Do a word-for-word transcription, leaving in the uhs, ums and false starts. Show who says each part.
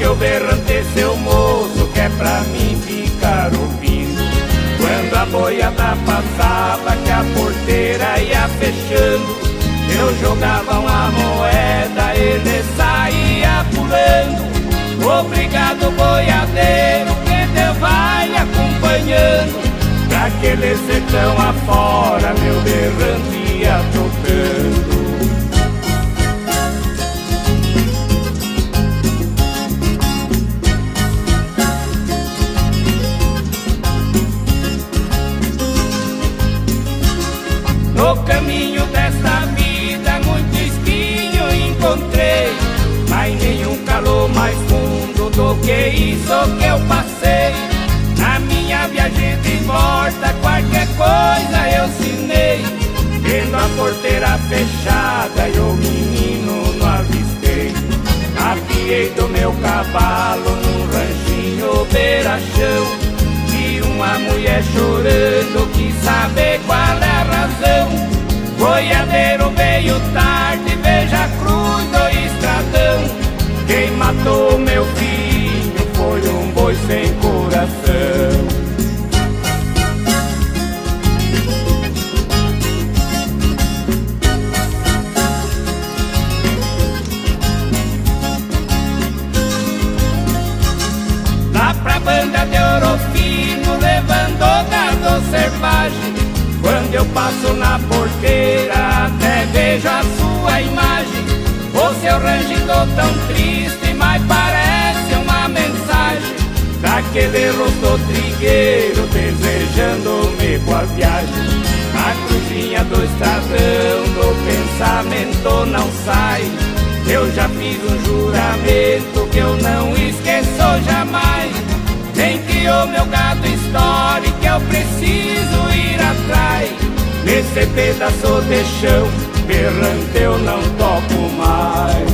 Speaker 1: que eu berrante, seu moço, que é pra mim ficar ouvindo. Quando a boiada passava, que a porteira ia fechando, eu jogava uma moeda, ele saía pulando. Obrigado, boiadeiro, que Deus vai me acompanhando. Pra aquele sertão afora, meu berrante ia tocando. No caminho desta vida muito espinho encontrei, mas nenhum calor mais fundo do que isso que eu passei. Na minha viagem de volta qualquer coisa eu sinei, vendo a porteira fechada e o menino não avistei. Apiei do meu cavalo num ranchinho beira-chão, vi uma mulher chorando, quis saber qual é a razão. Boiadeiro veio tarde, veja a cruz do estradão. Quem matou meu filho foi um boi sem coração. Lá pra banda de Ouro Fino, levando gado selvagem, quando eu passo na porteira até vejo a sua imagem. O seu rangido tão triste, mas parece uma mensagem daquele rosto trigueiro desejando-me boa viagem. A cruzinha do estradão do pensamento não sai, eu já fiz um juramento que eu não esqueço jamais. Nem que o meu gado estoure, que eu preciso ir atrás. Nesse pedaço de chão, berrante eu não toco mais.